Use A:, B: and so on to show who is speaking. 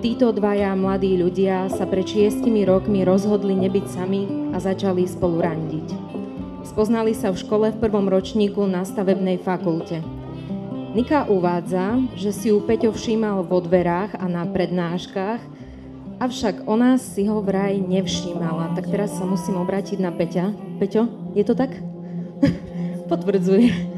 A: títo dvaja mladí ľudia sa pred 6 rokmi rozhodli nebyť sami a začali spolu randiť. Spoznali sa v škole v 1. ročníku na stavebnej fakulte. Nika uvádza, že si ju Peťo všímal vo dverách a na prednáškach, avšak ona si ho vraj nevšímala. Tak teraz sa musím obrátiť na Peťa. Peťo, je to tak? Potvrdzuje.